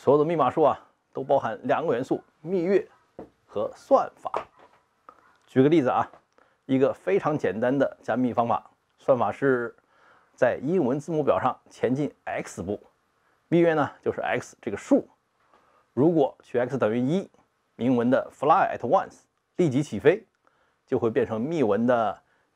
所有的密码术啊，都包含两个元素：蜜月和算法。举个例子啊，一个非常简单的加密方法，算法是在英文字母表上前进 x 步，蜜月呢就是 x 这个数。如果取 x 等于1，英文的 fly at once 立即起飞，就会变成密文的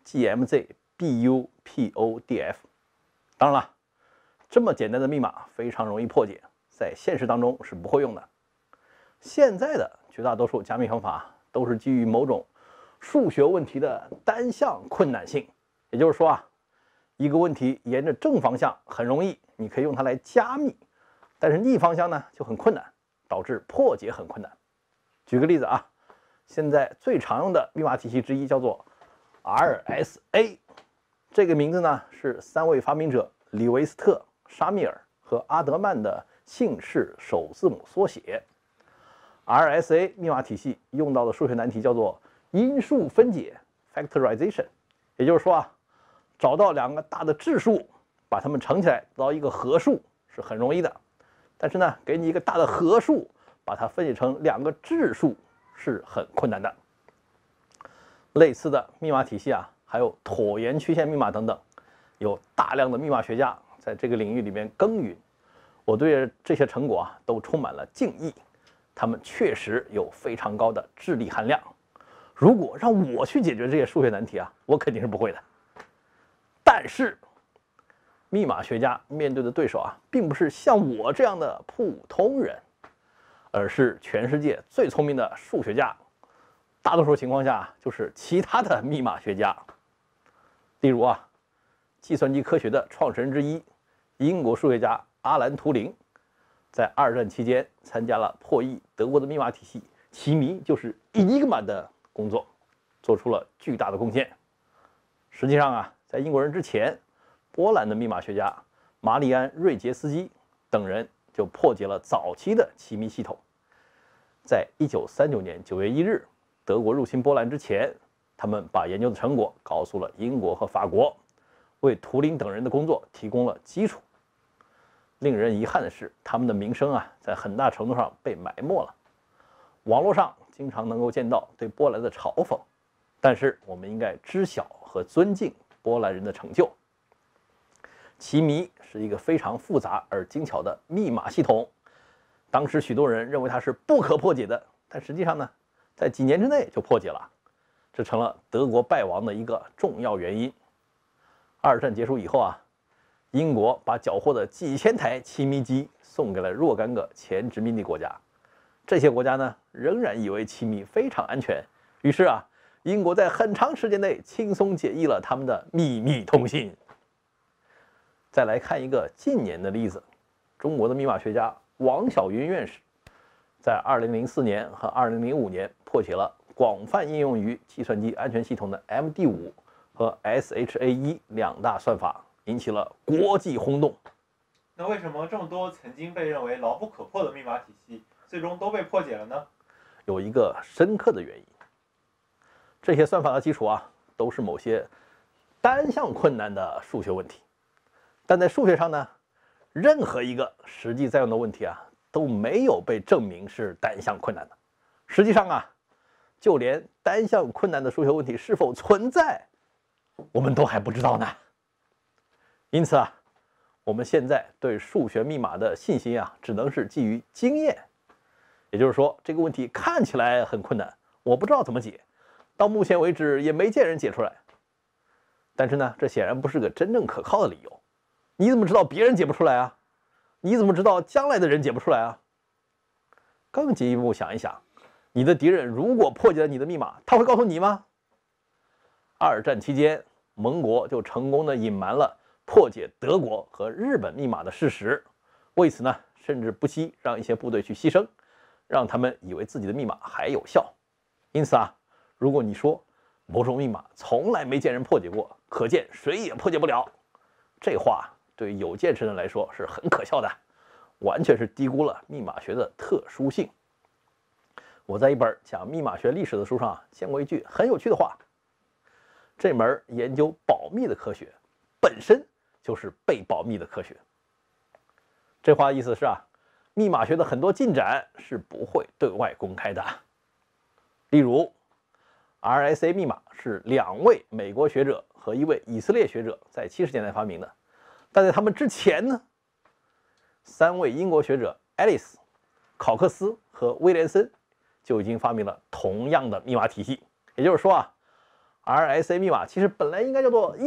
gmz_bupodf。当然了，这么简单的密码非常容易破解，在现实当中是不会用的。现在的绝大多数加密方法都是基于某种数学问题的单向困难性，也就是说啊，一个问题沿着正方向很容易，你可以用它来加密，但是逆方向呢就很困难，导致破解很困难。举个例子啊，现在最常用的密码体系之一叫做 RSA， 这个名字呢是3位发明者李维斯特、沙密尔和阿德曼的姓氏首字母缩写。RSA 密码体系用到的数学难题叫做因数分解 factorization， 也就是说啊，找到两个大的质数，把它们乘起来得到一个合数是很容易的，但是呢，给你一个大的合数，把它分解成两个质数是很困难的。类似的密码体系啊，还有椭圆曲线密码等等，有大量的密码学家在这个领域里面耕耘。我对这些成果啊都充满了敬意，他们确实有非常高的智力含量。如果让我去解决这些数学难题啊，我肯定是不会的。但是，密码学家面对的对手啊，并不是像我这样的普通人，而是全世界最聪明的数学家。大多数情况下，就是其他的密码学家。例如啊，计算机科学的创始人之一，英国数学家阿兰·图灵，在2战期间参加了破译德国的密码体系，其名就是Enigma的工作，做出了巨大的贡献。实际上啊，在英国人之前，波兰的密码学家马里安·瑞杰斯基等人就破解了早期的奇密系统。在1939年9月1日，德国入侵波兰之前，他们把研究的成果告诉了英国和法国，为图灵等人的工作提供了基础。令人遗憾的是，他们的名声啊，在很大程度上被埋没了。网络上经常能够见到对波兰的嘲讽，但是我们应该知晓和尊敬波兰人的成就。奇谜是一个非常复杂而精巧的密码系统，当时许多人认为它是不可破解的，但实际上呢，在几年之内就破解了，这成了德国败亡的一个重要原因。2战结束以后啊，英国把缴获的几千台奇谜机送给了若干个前殖民地国家，这些国家呢仍然以为奇谜非常安全，于是啊，英国在很长时间内轻松解译了他们的秘密通信。再来看一个近年的例子，中国的密码学家王晓云院士在2004年和2005年破解了广泛应用于计算机安全系统的 MD5和 SHA-1两大算法，引起了国际轰动。 那为什么这么多曾经被认为牢不可破的密码体系，最终都被破解了呢？ 有一个深刻的原因，这些算法的基础啊，都是某些单项困难的数学问题。但在数学上呢，任何一个实际在用的问题啊，都没有被证明是单项困难的。实际上啊，就连单项困难的数学问题是否存在，我们都还不知道呢。因此啊，我们现在对数学密码的信心啊，只能是基于经验。也就是说，这个问题看起来很困难，我不知道怎么解，到目前为止也没见人解出来。但是呢，这显然不是个真正可靠的理由。你怎么知道别人解不出来啊？你怎么知道将来的人解不出来啊？更进一步想一想，你的敌人如果破解了你的密码，他会告诉你吗？2战期间，盟国就成功的隐瞒了破解德国和日本密码的事实，为此呢，甚至不惜让一些部队去牺牲，让他们以为自己的密码还有效。因此啊，如果你说某种密码从来没见人破解过，可见谁也破解不了，这话对于有见识人来说是很可笑的，完全是低估了密码学的特殊性。我在一本讲密码学历史的书上见过一句很有趣的话：这门研究保密的科学，本身就是被保密的科学。这话的意思是啊， 密码学的很多进展是不会对外公开的。例如 ，RSA 密码是2位美国学者和1位以色列学者在70年代发明的，但在他们之前呢，3位英国学者爱丽丝、考克斯和威廉森就已经发明了同样的密码体系。也就是说啊 ，RSA 密码其实本来应该叫做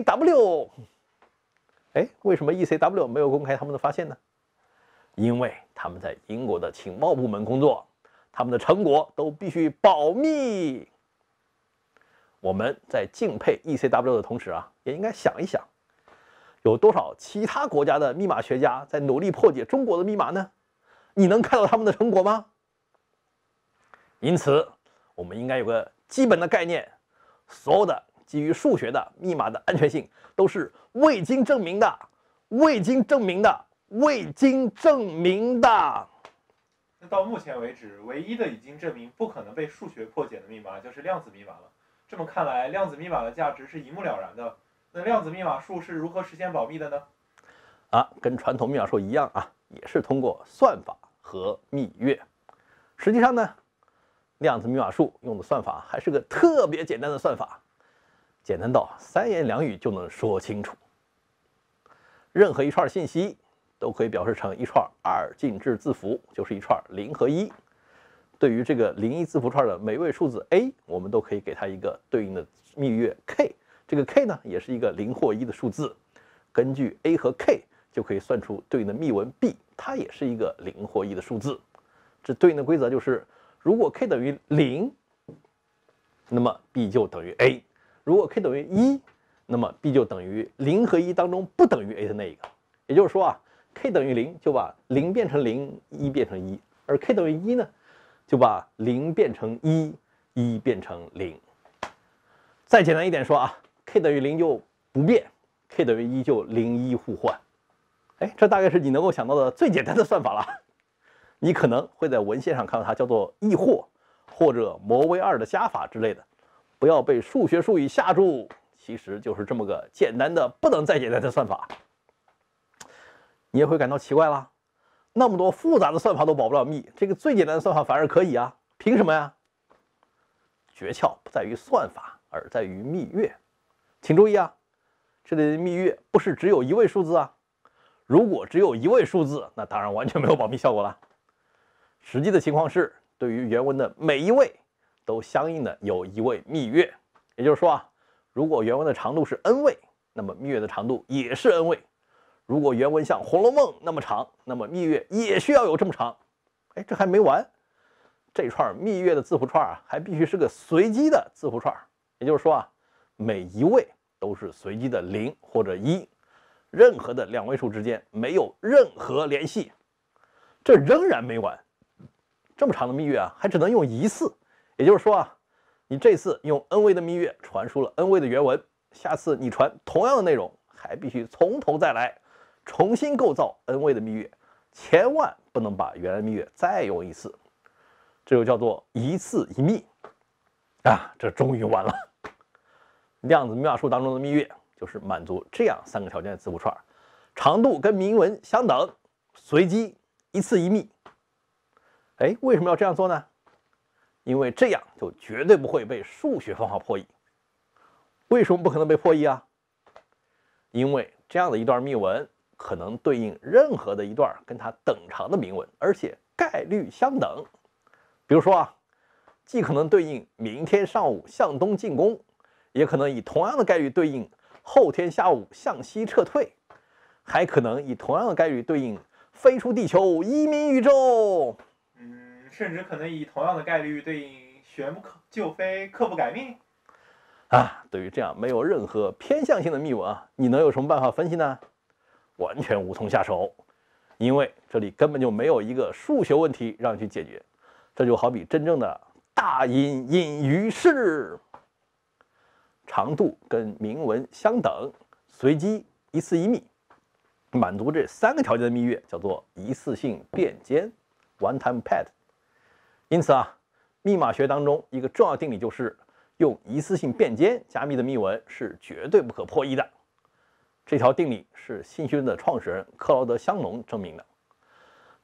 ECW。为什么 ECW 没有公开他们的发现呢？因为他们在英国的情报部门工作，他们的成果都必须保密。我们在敬佩 ECW 的同时啊，也应该想一想，有多少其他国家的密码学家在努力破解中国的密码呢？你能看到他们的成果吗？因此，我们应该有个基本的概念：所有的基于数学的密码的安全性都是未经证明的，未经证明的，未经证明的。 那到目前为止，唯一的已经证明不可能被数学破解的密码就是量子密码了。这么看来，量子密码的价值是一目了然的。那量子密码术是如何实现保密的呢？ 跟传统密码术一样啊，也是通过算法和蜜月。实际上呢，量子密码术用的算法还是个特别简单的算法，简单到3言2语就能说清楚。任何一串信息都可以表示成一串2进制字符，就是一串0和1。对于这个01字符串的每位数字 a， 我们都可以给它一个对应的蜜月 k。这个 k 呢，也是一个0或1的数字。根据 a 和 k 就可以算出对应的密文 b， 它也是一个0或1的数字。这对应的规则就是，如果 k 等于0，那么 b 就等于 a； 如果 k 等于1，那么 b 就等于0和1当中不等于 a 的那一个。也就是说啊 ，k 等于0就把0变成0， 1变成1；而 k 等于1呢，就把0变成1， 1变成0。再简单一点说啊 ，k 等于0就不变 ，k 等于1就0、1互换。这大概是你能够想到的最简单的算法了。你可能会在文献上看到它叫做异或或者摩威二的加法之类的，不要被数学术语吓住，其实就是这么个简单的不能再简单的算法。你也会感到奇怪啦，那么多复杂的算法都保不了密，这个最简单的算法反而可以啊？凭什么呀？诀窍不在于算法，而在于蜜月。请注意啊，这里的蜜月不是只有1位数字啊。如果只有1位数字，那当然完全没有保密效果了。实际的情况是，对于原文的每一位都相应的有1位蜜月。也就是说啊，如果原文的长度是 n 位，那么蜜月的长度也是 n 位。如果原文像《红楼梦》那么长，那么蜜月也需要有这么长。这还没完，这串蜜月的字符串啊，还必须是个随机的字符串。也就是说啊，每一位都是随机的0或者1，任何的2位数之间没有任何联系。这仍然没完，这么长的蜜月啊，还只能用1次。也就是说啊，你这次用 n 位的蜜月传输了 n 位的原文，下次你传同样的内容，还必须从头再来，重新构造 n 位的蜜月，千万不能把原来蜜月再用一次。这就叫做一次一密啊！这终于完了。量子密码术当中的蜜月就是满足这样3个条件的字符串，长度跟明文相等，随机，一次一密。为什么要这样做呢？因为这样就绝对不会被数学方法破译。为什么不可能被破译啊？因为这样的一段密文可能对应任何的一段跟它等长的明文，而且概率相等。比如说啊，既可能对应明天上午向东进攻，也可能以同样的概率对应后天下午向西撤退，还可能以同样的概率对应飞出地球移民宇宙。 甚至可能以同样的概率对应旋不就飞，刻不改命。 对于这样没有任何偏向性的密文啊，你能有什么办法分析呢？完全无从下手，因为这里根本就没有一个数学问题让你去解决。这就好比真正的大隐隐于市，长度跟明文相等，随机，一次一密，满足这3个条件的蜜月叫做一次性变间 （one-time pad）。因此啊，密码学当中一个重要定理就是用一次性变间加密的密文是绝对不可破译的。这条定理是信息论的创始人克劳德·香农证明的。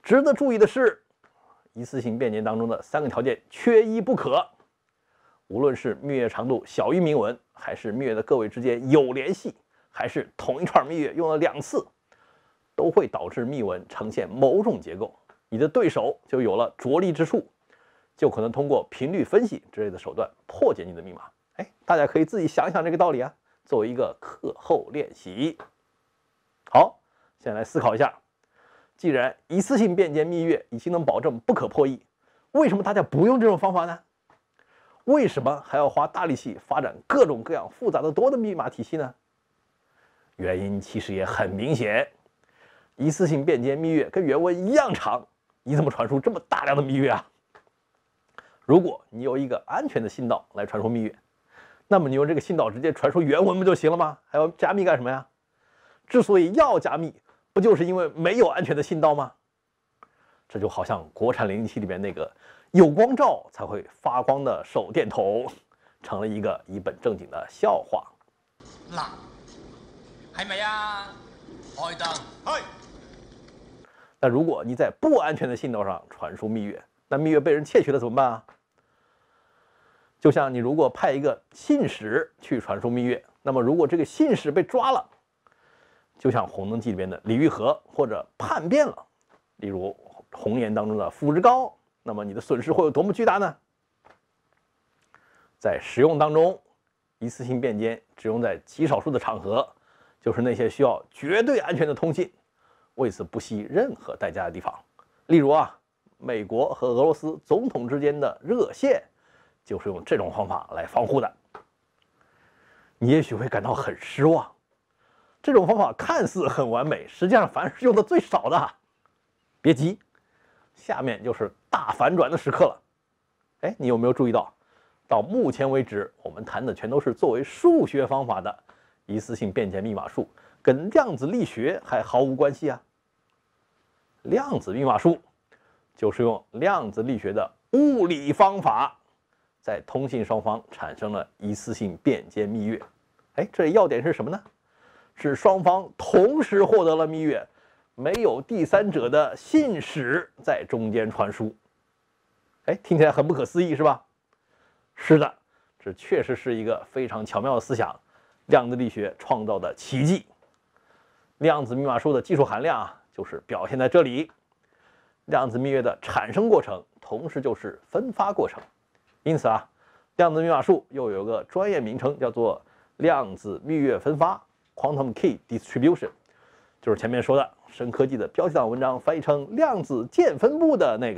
值得注意的是，一次性便捷当中的3个条件缺一不可。无论是蜜月长度小于明文，还是蜜月的个位之间有联系，还是同一串蜜月用了2次，都会导致密文呈现某种结构，你的对手就有了着力之处，就可能通过频率分析之类的手段破解你的密码。大家可以自己想想这个道理啊，作为一个课后练习。好，现在来思考一下，既然一次性便捷蜜月已经能保证不可破译，为什么大家不用这种方法呢？为什么还要花大力气发展各种各样复杂的多的密码体系呢？原因其实也很明显，一次性便捷蜜月跟原文一样长，你怎么传输这么大量的蜜月啊？如果你有一个安全的信道来传输蜜月，那么你用这个信道直接传输原文不就行了吗？还要加密干什么呀？之所以要加密，不就是因为没有安全的信道吗？这就好像国产007里面那个有光照才会发光的手电筒，成了一个一本正经的笑话。 嗱，係咪啊？開燈。係。 那如果你在不安全的信道上傳輸蜜月，那蜜月被人窃取了怎麼辦啊？就像你如果派一個信使去傳輸蜜月，那麼如果這個信使被抓了，就像《紅燈記》裡面的李玉和或者叛變了，例如紅岩當中的傅日高，那麼你的損失會有多麼巨大呢？在使用當中，一次性便捷只用在極少數的場合，就是那些需要絕對安全的通信，為此不惜任何代價的地方。例如啊，美國和俄羅斯總統之間的熱線，就是用這種方法來防護的。你也許會感到很失望，這種方法看似很完美，實際上反而是用的最少的。別急，下面就是大反轉的時刻了。你有沒有注意到，到目前為止我們談的全都是作為數學方法的一次性便捷密碼術，跟量子力學還毫無關係啊。量子密碼術就是用量子力學的物理方法，在通信雙方產生了一次性便捷蜜月。這要點是什麼呢？是雙方同時獲得了蜜月，沒有第三者的信使在中間傳輸。聽起來很不可思議是吧？是的，這確實是一個非常巧妙的思想，量子力學創造的奇蹟。量子密碼術的技術含量啊，就是表現在這裡。量子蜜月的產生過程，同時就是分發過程。因此啊，量子密碼術又有個專業名稱，叫做量子蜜月分發 （Quantum Key Distribution），就是前面說的深科技的標題黨文章翻譯成量子鍵分布的那個。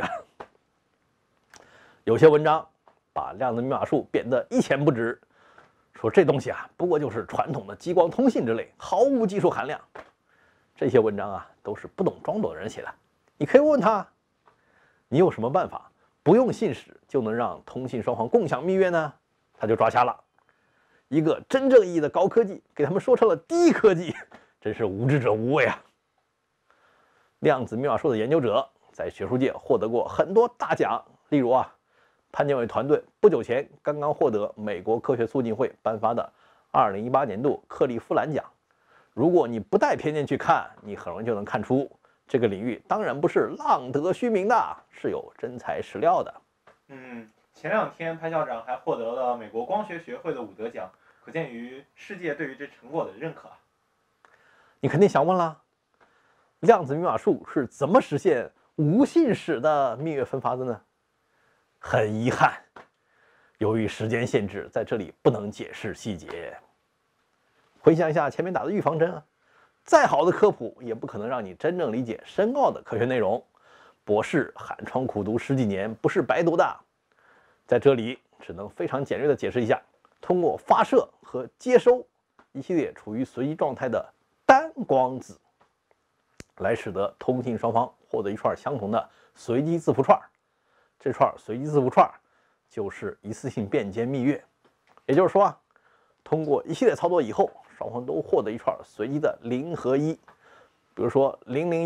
有些文章把量子密碼術貶得一錢不值，說這東西啊，不過就是傳統的激光通信之類，毫無技術含量。這些文章啊，都是不懂裝懂的人寫的。你可以問他，你有什麼辦法不用信使就能讓通信雙方共享蜜月呢？他就抓瞎了。一個真正意義的高科技，給他們說成了低科技，真是無知者無畏啊！量子密碼術的研究者在學術界獲得過很多大獎，例如啊，潘建偉團隊不久前剛剛獲得美國科學促進會頒發的2018年度克利夫蘭獎。如果你不帶偏見去看，你很容易就能看出，這個領域當然不是浪得虛名的，是有真材實料的。 前2天潘校長還獲得了美國光學學會的伍德獎，可見於世界對於這成果的認可。 你肯定想問了，量子密碼術是怎麼實現無信使的蜜月分發的呢？很遺憾，由於時間限制，在這裡不能解釋細節。回想一下前面打的預防針啊，再好的科普也不可能讓你真正理解深奧的科學內容。博士寒窗苦讀10幾年不是白讀的。在這裡只能非常簡略的解釋一下，通過發射和接收一系列處於隨機狀態的單光子，來使得通信雙方獲得一串相同的隨機字符串。這串隨機字符串就是一次性便捷蜜月。也就是說啊，通過一系列操作以後，雙方都獲得一串隨機的0和1。比如說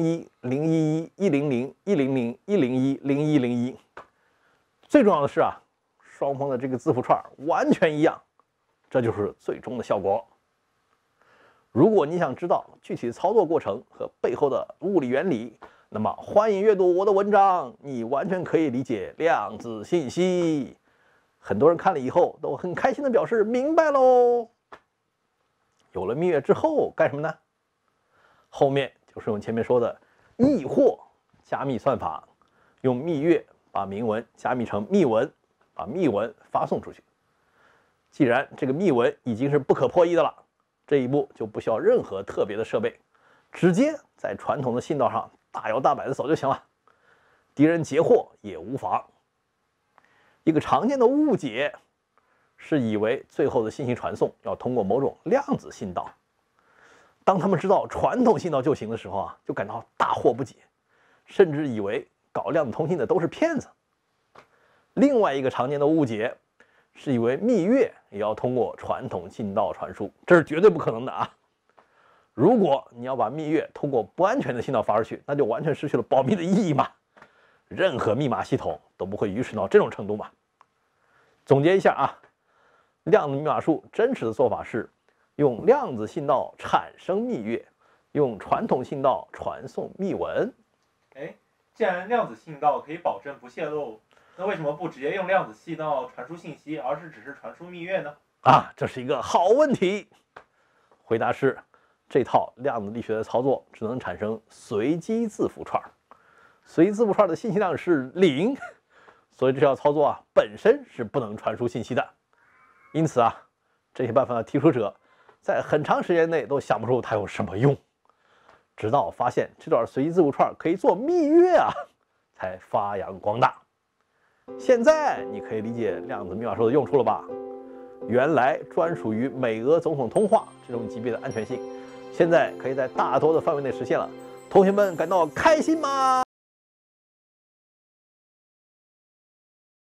001、011、100、100、101、0101。最重要的是啊，雙方的這個字符串完全一樣，這就是最終的效果。如果你想知道具體的操作過程和背後的物理原理， 那么欢迎阅读我的文章，你完全可以理解量子信息。很多人看了以后都很开心地表示明白喽。有了蜜月之后干什么呢？后面就是用前面说的密货加密算法，用蜜月把明文加密成密文，把密文发送出去。既然这个密文已经是不可破译的了，这一步就不需要任何特别的设备，直接在传统的信道上大摇大摆的走就行了，敌人截获也无妨。一个常见的误解是以为最后的信息传送要通过某种量子信道，当他们知道传统信道就行的时候啊，就感到大惑不解，甚至以为搞量子通信的都是骗子。另外一个常见的误解是以为蜜月也要通过传统信道传输，这是绝对不可能的啊！如果你要把蜜月通过不安全的信道发出去，那就完全失去了保密的意义嘛。任何密码系统都不会愚蠢到这种程度嘛。总结一下啊，量子密码术真实的做法是用量子信道产生蜜月，用传统信道传送密文。 既然量子信道可以保证不泄露，那为什么不直接用量子信道传输信息，而是只是传输蜜月呢？ 这是一个好问题。回答是，这套量子力学的操作只能产生随机字符串，随机字符串的信息量是0，所以这套操作本身是不能传输信息的。因此这些办法的提出者在很长时间内都想不出它有什么用，直到发现这段随机字符串可以做蜜月才发扬光大。现在你可以理解量子密码术的用处了吧？原来专属于美俄总统通话这种级别的安全性，现在可以在大多的范围内实现了。同学们感到开心吗？